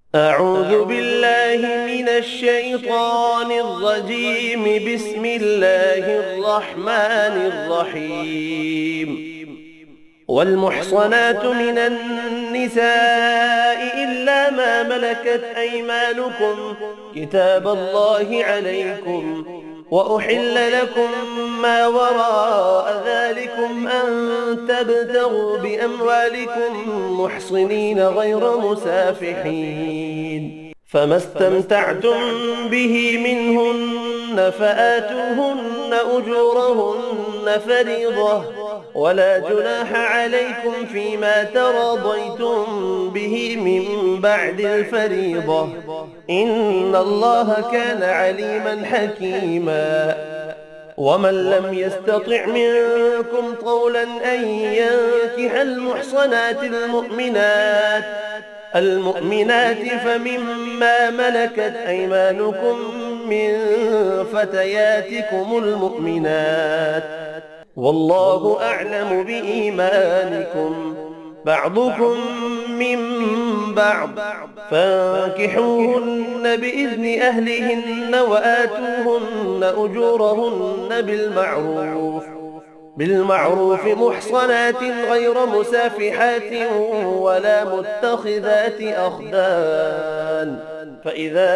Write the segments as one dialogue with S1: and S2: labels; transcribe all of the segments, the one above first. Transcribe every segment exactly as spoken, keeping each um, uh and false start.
S1: أعوذ بالله من الشيطان الرجيم. بسم الله الرحمن الرحيم. والمحصنات من النساء إلا ما ملكت أيمانكم كتاب الله عليكم، وأحل لكم ما وراء ذلكم أن تبتغوا بأموالكم محصنين غير مسافحين، فما استمتعتم به منهن فآتوهن أجورهن فريضة، ولا جناح عليكم فيما تراضيتم به من بعد الفريضة، إن الله كان عليما حكيما. ومن لم يستطع منكم طولا أن ينكح المحصنات المؤمنات المؤمنات فمما ملكت أيمانكم من فتياتكم المؤمنات، والله أعلم بإيمانكم، بعضكم من بعض، فانكحوهن بإذن أهلهن وآتوهن أجورهن بالمعروف بالمعروف محصنات غير مسافحات ولا متخذات أخدان، فإذا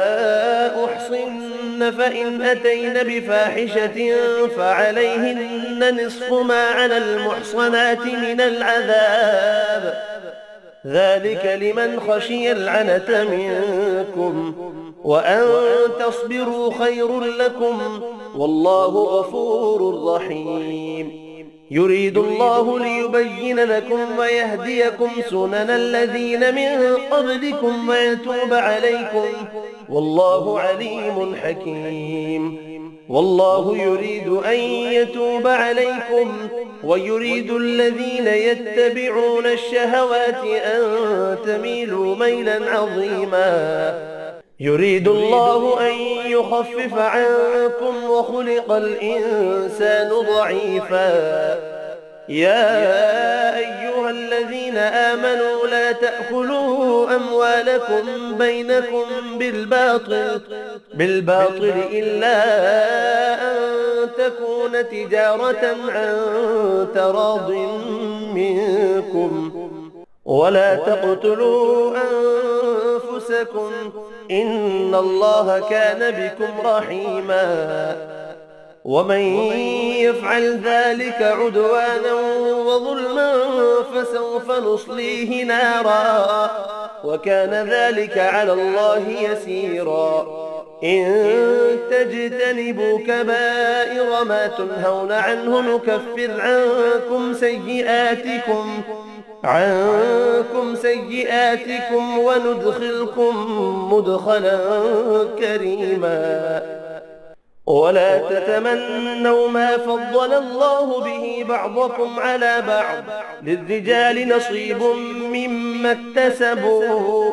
S1: أحصن فإن أتين بفاحشة فعليهن نصف ما على المحصنات من العذاب، ذلك لمن خشي العنة منكم، وأن تصبروا خير لكم، والله غفور رحيم. يريد الله ليبين لكم ويهديكم سنن الذين من قبلكم ويتوب عليكم، والله عليم حكيم. والله يريد أن يتوب عليكم، ويريد الذين يتبعون الشهوات أن تميلوا ميلا عظيما. يريد الله أن يخفف عنكم وخلق الإنسان ضعيفا. يا أيها الذين آمنوا لا تأكلوا أموالكم بينكم بالباطل بالباطل إلا أن تكون تجارة عن تراض منكم، ولا تقتلوا أنفسكم إن الله كان بكم رحيما. ومن يفعل ذلك عدوانا وظلما فسوف نصليه نارا، وكان ذلك على الله يسيرا. إن تجتنبوا كبائر ما تنهون عنه نكفر عنكم سيئاتكم عنكم سيئاتكم وندخلكم مدخلا كريما. ولا تتمنوا ما فضل الله به بعضكم على بعض، للرجال نصيب مما اكتسبوا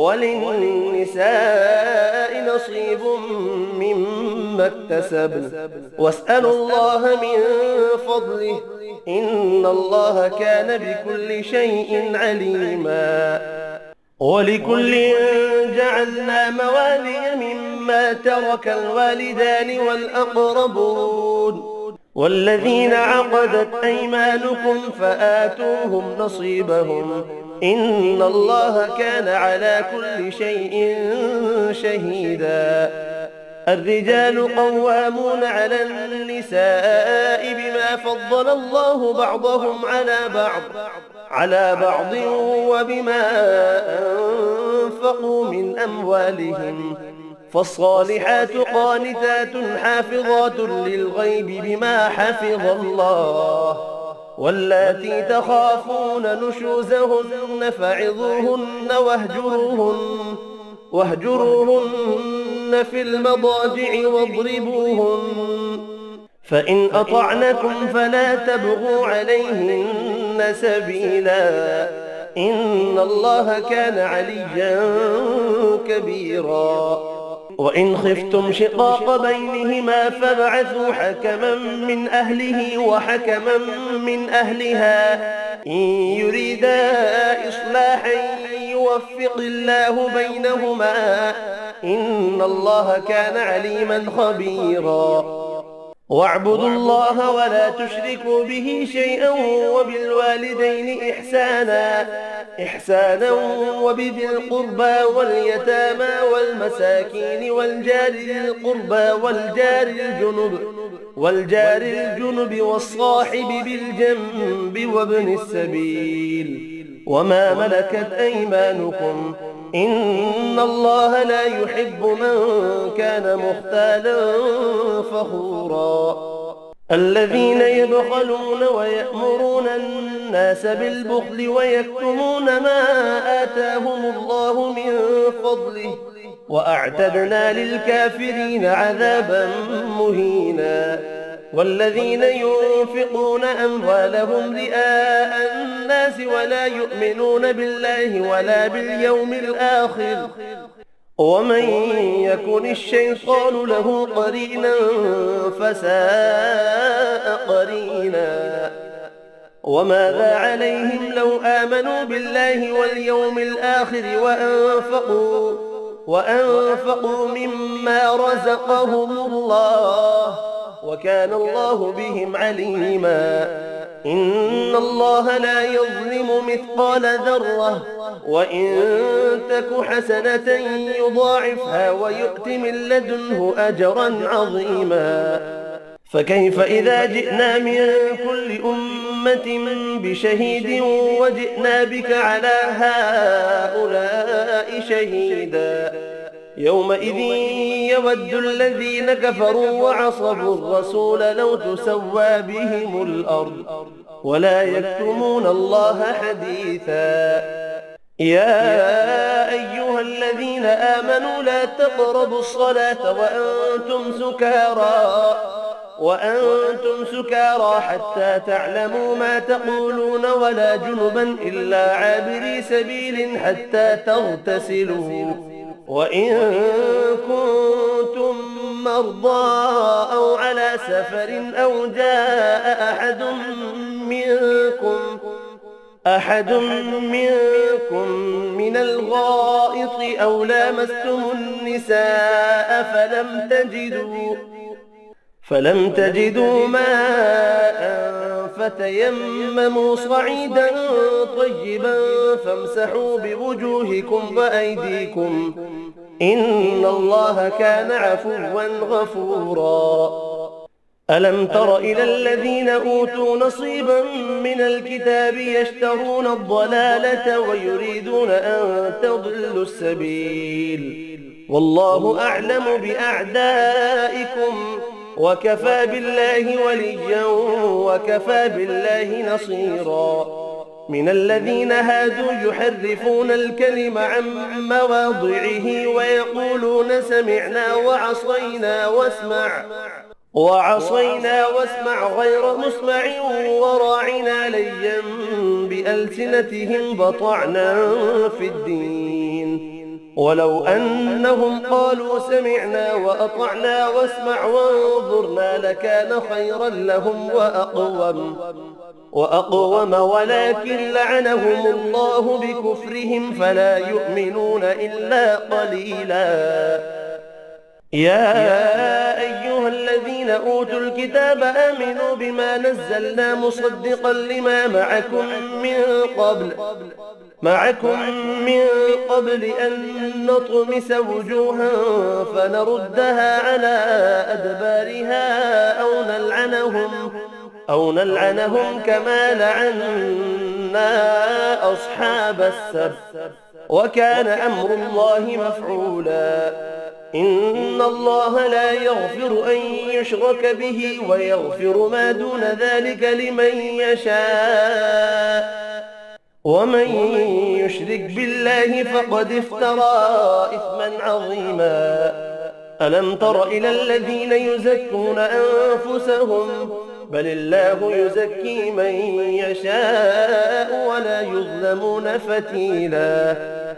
S1: وللنساء نصيب مما اكتسبن، واسألوا الله من فضله إن الله كان بكل شيء عليما. ولكل جعلنا موالي مما ترك الوالدان والأقربون والذين عقدت أيمانكم فآتوهم نصيبهم إن الله كان على كل شيء شهيدا. الرجال قوامون على النساء بما فضل الله بعضهم على بعض على بعض وبما أنفقوا من أموالهم، فالصالحات قانتات حافظات للغيب بما حفظ الله، واللاتي تخافون نشوزهن فعظوهن واهجروهن واهجروهن في المضاجع واضربوهن، فإن أطعنكم فلا تبغوا عليهن سبيلا إن الله كان عليا كبيرا. وإن خفتم شقاق بينهما فابعثوا حكما من أهله وحكما من أهلها إن يريدا إصلاحا يوفق الله بينهما، إن الله كان عليما خبيرا. واعبدوا الله ولا تشركوا به شيئا وبالوالدين إحسانا إحسانا وبذي القربى واليتامى والمساكين والجار ذي القربى والجار الجنب والجار الجنب والصاحب بالجنب وابن السبيل وما ملكت أيمانكم، إن الله لا يحب من كان مختالا فخورا. الذين يبخلون ويأمرون الناس بالبخل ويكتمون ما آتاهم الله من فضله، وأعتدنا للكافرين عذابا مهينا. والذين ينفقون أموالهم رئاء الناس ولا يؤمنون بالله ولا باليوم الآخر، ومن يكن الشيطان له قرينا فساء قرينا. وماذا عليهم لو آمنوا بالله واليوم الآخر وأنفقوا وأنفقوا مما رزقهم الله، وكان الله بهم عليما. إن الله لا يظلم مثقال ذرة، وإن تك حسنة يضاعفها ويؤت من لدنه أجرا عظيما. فكيف إذا جئنا من كل أمة بشهيد وجئنا بك على هؤلاء شهيدا، يومئذ يود الذين كفروا وعصوا الرسول لو تسوى بهم الأرض ولا يكتمون الله حديثا. يا أيها الذين آمنوا لا تقربوا الصلاة وأنتم سكارى وأنتم سكارى حتى تعلموا ما تقولون ولا جنبا إلا عابري سبيل حتى تغتسلوا، وإن كنتم مرضى أو على سفر أو جاء أحد منكم أحد منكم من الغائط أو لامستم النساء فلم تجدوا فلم تجدوا ماء فتيمموا صعيدا طيبا فامسحوا بوجوهكم وأيديكم، إن الله كان عفوا غفورا. ألم تر إلى الذين أوتوا نصيبا من الكتاب يشترون الضلالة ويريدون أن تضلوا السبيل، والله أعلم بأعدائكم وكفى بالله وليا وكفى بالله نصيرا. من الذين هادوا يحرفون الكلم عن مواضعه ويقولون سمعنا وعصينا واسمع وعصينا واسمع غير مسمع وراعنا ليا بألسنتهم بطعنا في الدين، ولو أنهم قالوا سمعنا وأطعنا واسمع وانظرنا لكان خيرا لهم وأقوم وأقوم ولكن لعنهم الله بكفرهم فلا يؤمنون إلا قليلا. يا أيها الذين أوتوا الكتاب آمنوا بما نزلنا مصدقا لما معكم من قبل معكم من قبل أن نطمس وجوها فنردها على أدبارها أو نلعنهم أو نلعنهم كما لعنا أصحاب السبت، وكان أمر الله مفعولا. إن الله لا يغفر أن يشرك به ويغفر ما دون ذلك لمن يشاء، ومن يشرك بالله فقد افترى إثما عظيما. ألم تر إلى الذين يزكون أنفسهم بل الله يزكي من يشاء ولا يظلمون فتيلا.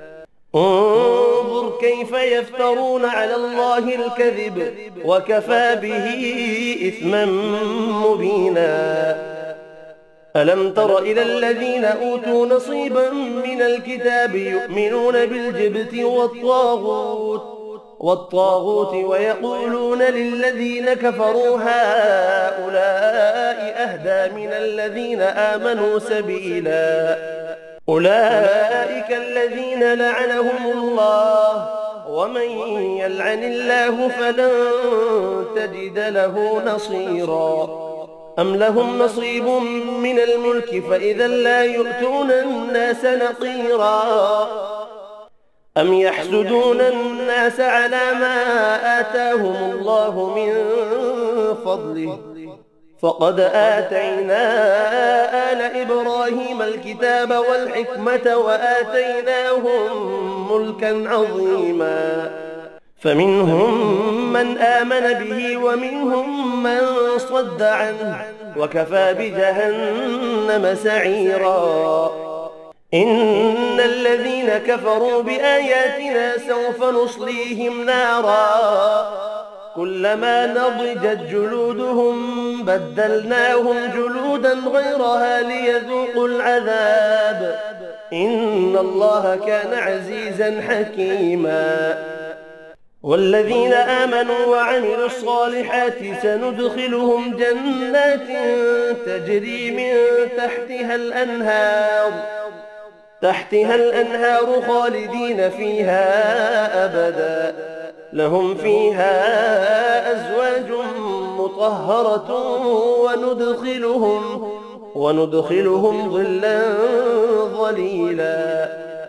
S1: انظر كيف يفترون على الله الكذب وكفى به إثما مبينا. ألم تر إلى الذين أوتوا نصيبا من الكتاب يؤمنون بالجبت والطاغوت والطاغوت ويقولون للذين كفروا هؤلاء أهدى من الذين آمنوا سبيلا أولئك الذين لعنهم الله ومن يلعن الله فلن تجد له نصيرا أم لهم نصيب من الملك فإذا لا يؤتون الناس نقيرا أم يحسدون الناس على ما آتاهم الله من فضله فقد آتينا آل إبراهيم الكتاب والحكمة وآتيناهم ملكا عظيما فمنهم من آمن به ومنهم من صد عنه وكفى بجهنم سعيرا إن الذين كفروا بآياتنا سوف نصليهم نارا كلما نضجت جلودهم بدلناهم جلودا غيرها ليذوقوا العذاب إن الله كان عزيزا حكيما والذين آمنوا وعملوا الصالحات سندخلهم جنات تجري من تحتها الأنهار تحتها الأنهار خالدين فيها أبدا لهم فيها أزواج مطهرة وندخلهم وندخلهم ظلا ظليلا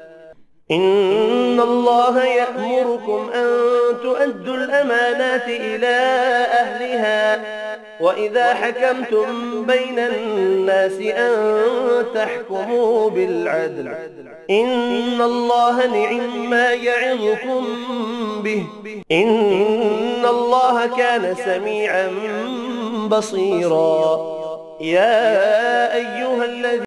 S1: إن الله يأمركم أن تؤدوا الأمانات إلى أهلها وإذا حكمتم بين الناس أن تحكموا بالعدل إن الله نعم ما يعظكم به إن الله كان سميعا بصيرا يا أيها الذين